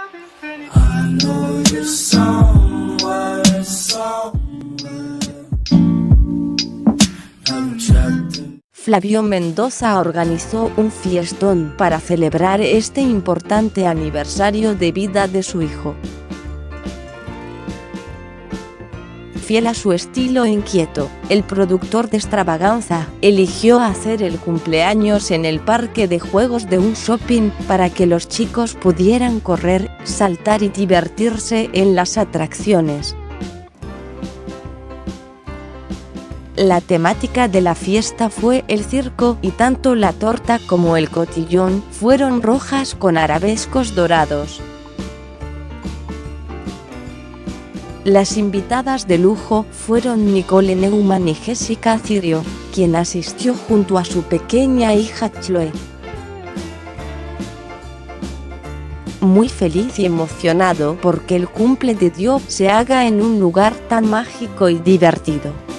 I know you're somewhere, somewhere. I'm trapped in. Flavio Mendoza organizó un fiestón para celebrar este importante aniversario de vida de su hijo. Fiel a su estilo inquieto, el productor de Extravaganza eligió hacer el cumpleaños en el parque de juegos de un shopping para que los chicos pudieran correr, saltar y divertirse en las atracciones. La temática de la fiesta fue el circo y tanto la torta como el cotillón fueron rojas con arabescos dorados. Las invitadas de lujo fueron Nicole Neumann y Jessica Cirio, quien asistió junto a su pequeña hija Chloe. Muy feliz y emocionado porque el cumple de Dio se haga en un lugar tan mágico y divertido.